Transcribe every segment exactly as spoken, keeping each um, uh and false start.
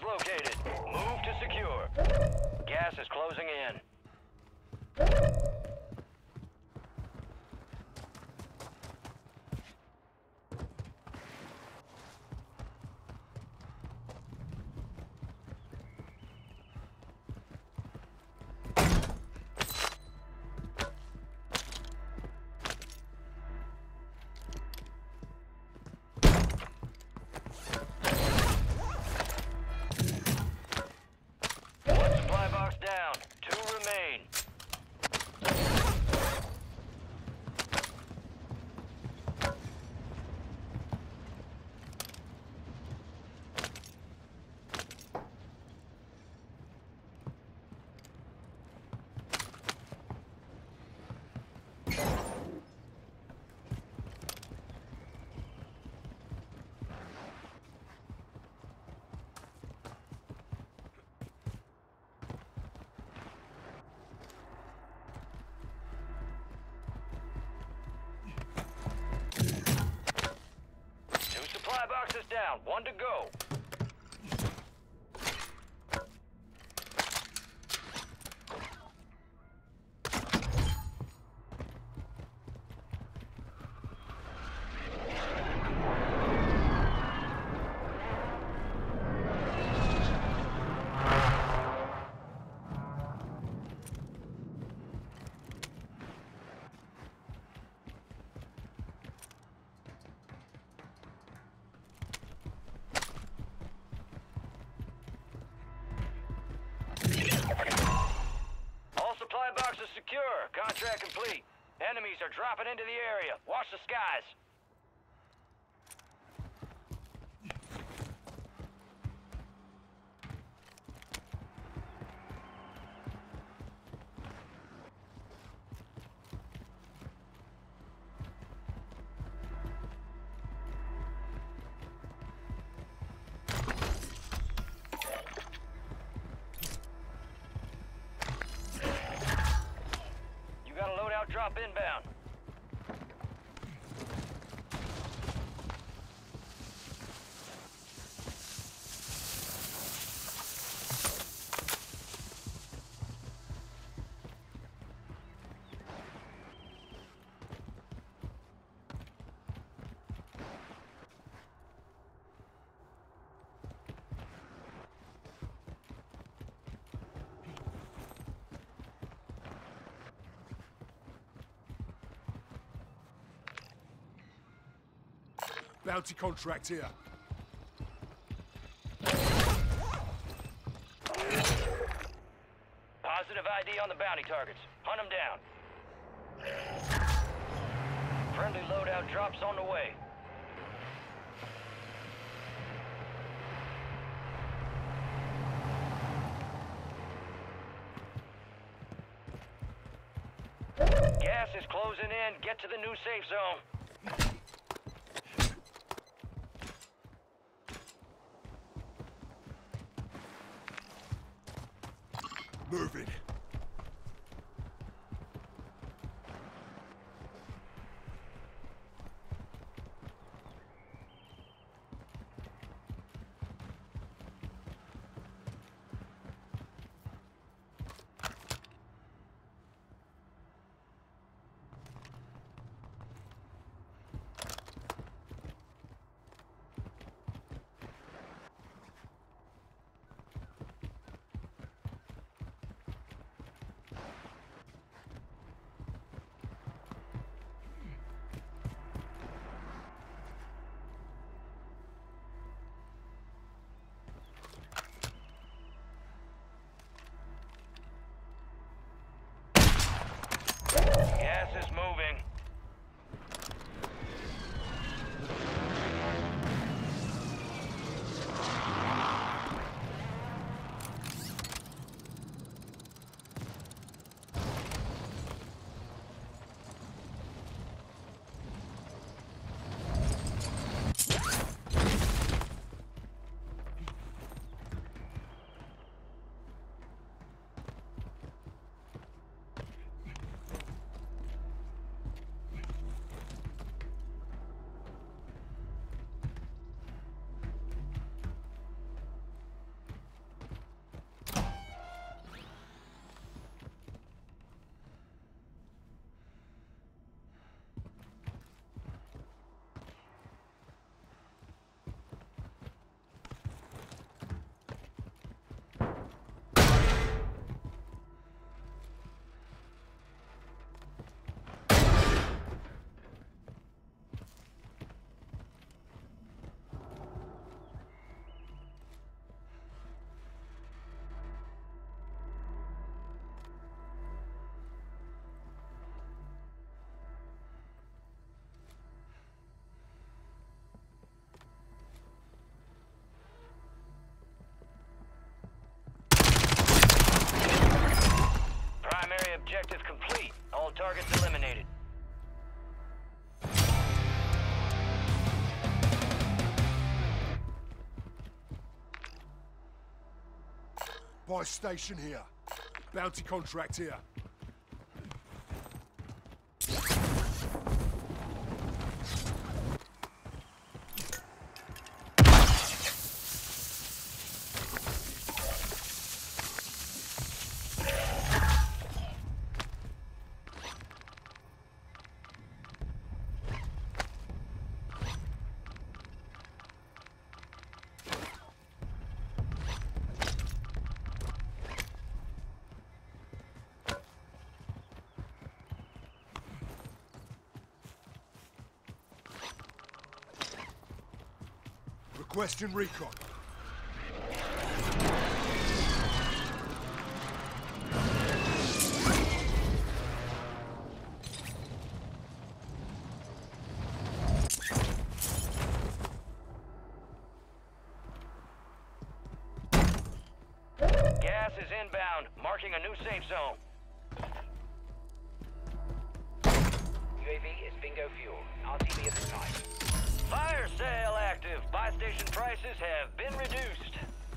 located. Move to secure. Gas is closing in. Down. Two remain. Supply boxes down. One to go. Supply box is secure. Contract complete. Enemies are dropping into the area. Watch the skies. Drop inbound. Bounty contract here. Positive I D on the bounty targets. Hunt them down. Friendly loadout drops on the way. Gas is closing in. Get to the new safe zone. Moving. objective complete. All targets eliminated. Buy station here. Bounty contract here. Requesting recon. Gas is inbound, marking a new safe zone. U A V is bingo fuel. R T B at the time. Fire sale active. Buy station prices have been reduced.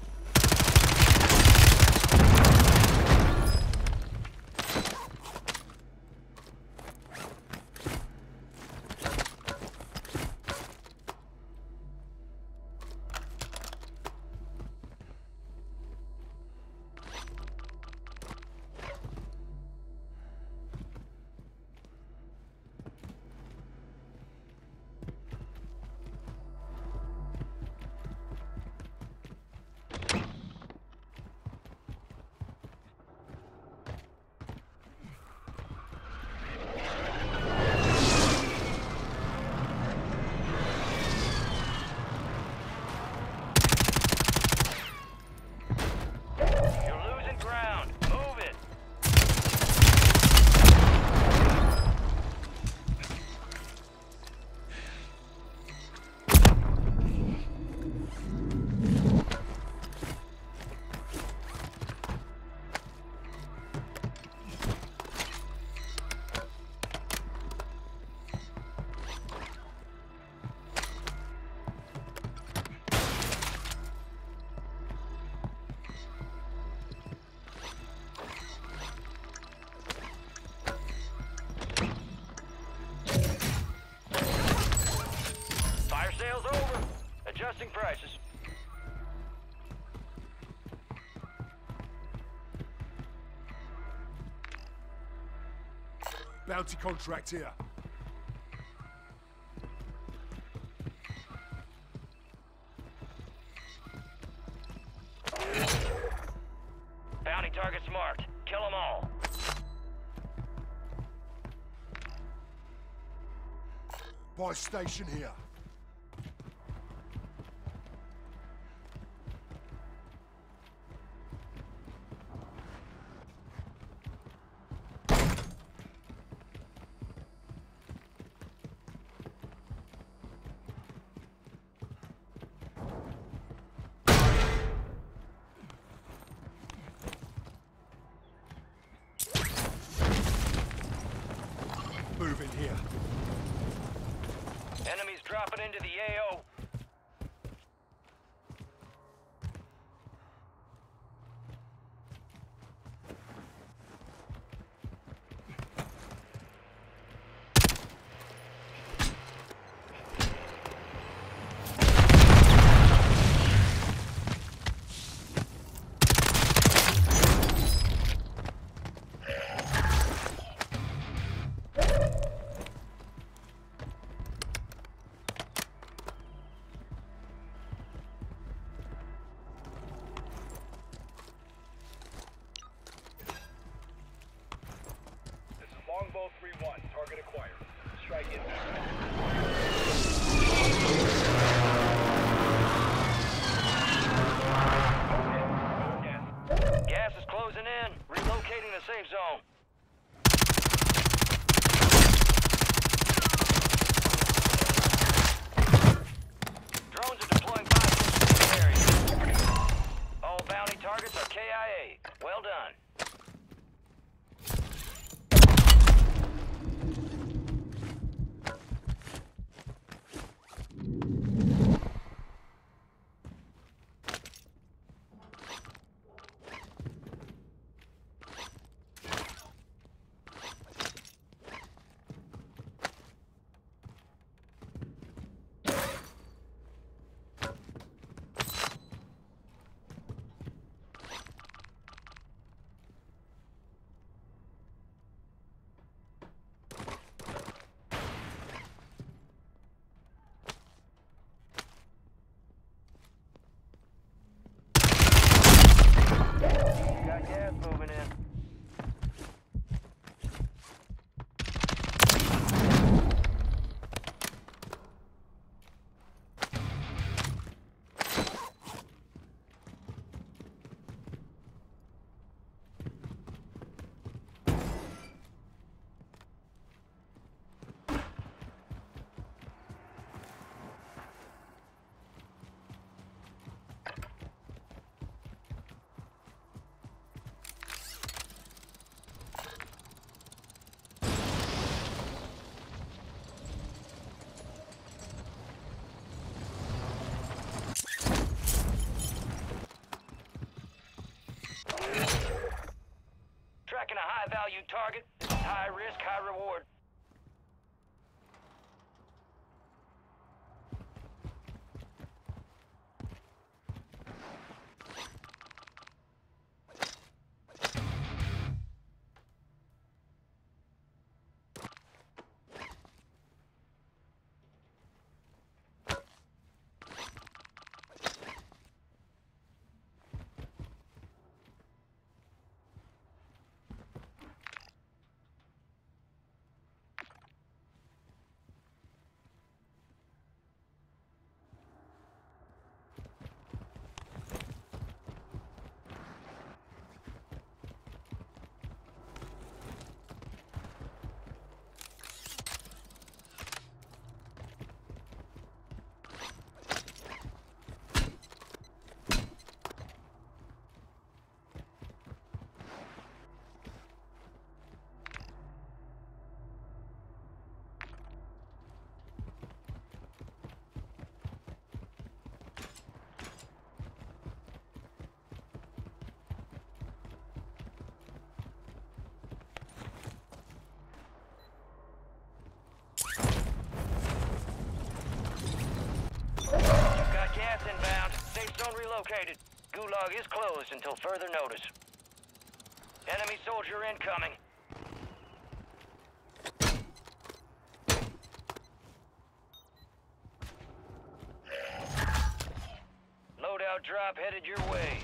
Sales over. Adjusting prices. Bounty contract here. Bounty targets marked. Kill them all. Buy station here. Moving here. Enemies dropping into the A O. Longbow three one, target acquired. Strike inbound. Gas is closing in. Relocating the safe zone. Drones are deploying fire in the area. All bounty targets are K I A. Well done. high-value target. High risk, high reward. Gas inbound. Safe zone relocated. Gulag is closed until further notice. Enemy soldier incoming. Loadout drop headed your way.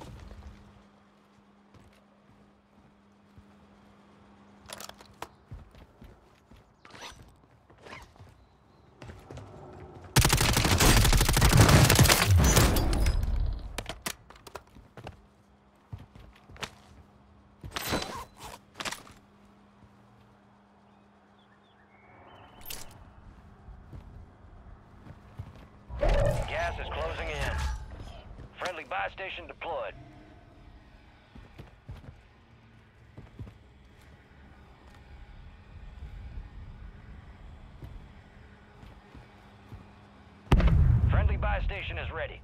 Gas is closing in. Friendly buy station deployed. Friendly buy station is ready.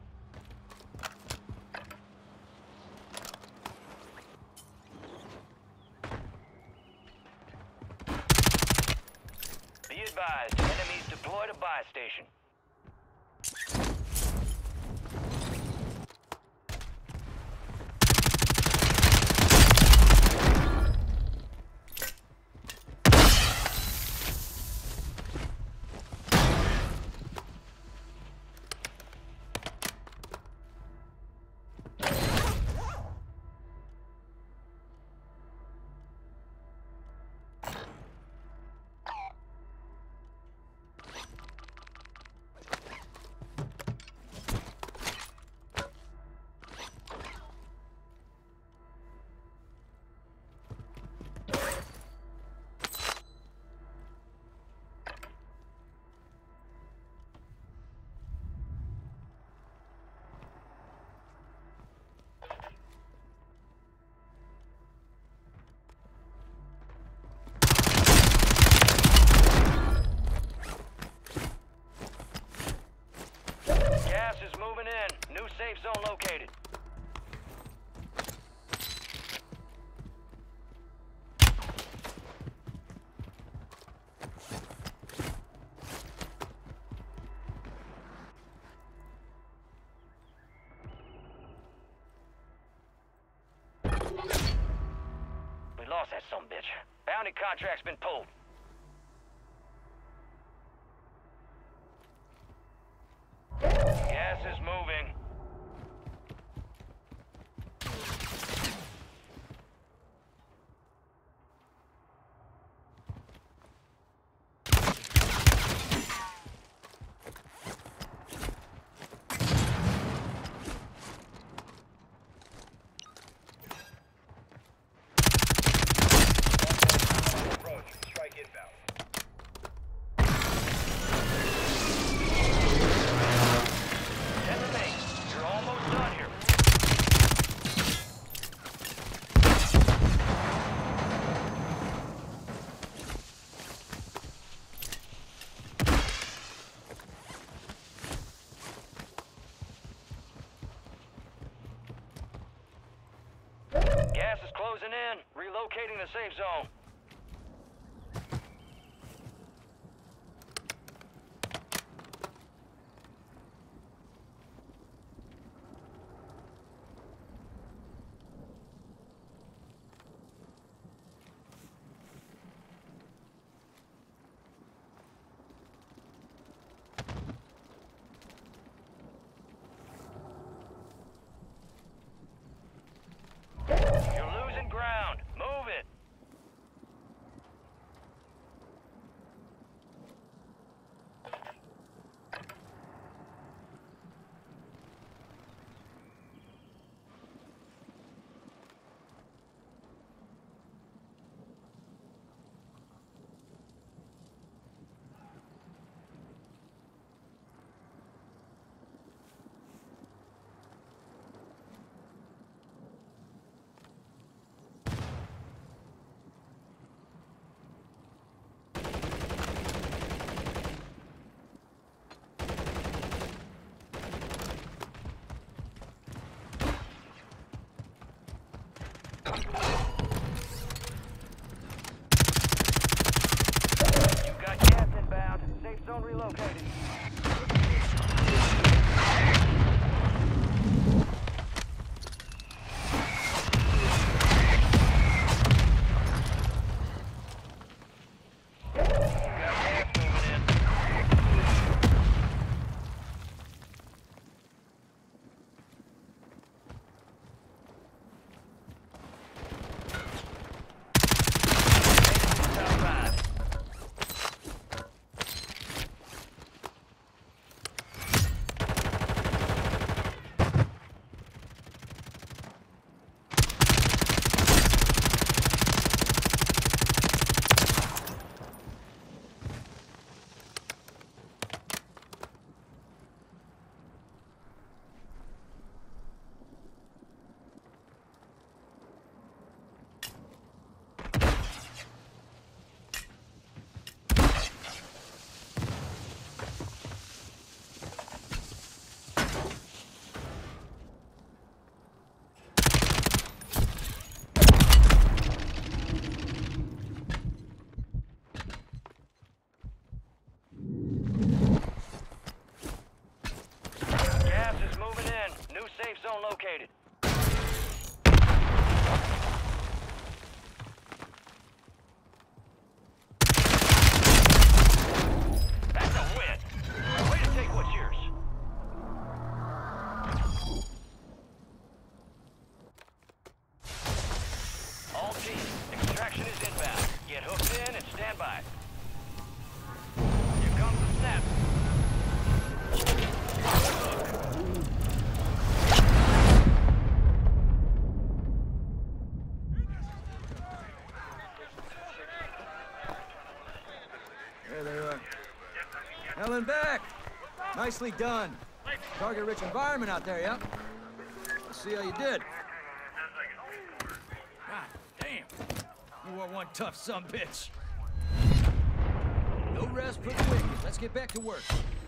Be advised, enemies deployed a buy station. Gas is moving in. New safe zone located. We lost that sumbitch. Bounty contract's been pulled. Gas is moving. Approach. Strike inbound. Ten remain. relocating the safe zone. You're losing ground. Move it. You've got gas inbound. Safe zone relocated. You've got gas moving in. Outside. Gas is moving in. New safe zone located. That's a win. Way to take what's yours. All teams, extraction is inbound. Get hooked in and stand by. Here comes the snap. There they are. Helen back! Nicely done. Target-rich environment out there, yeah? Let's see how you did. God damn! You are one tough sumbitch. No rest for the wicked. Let's get back to work.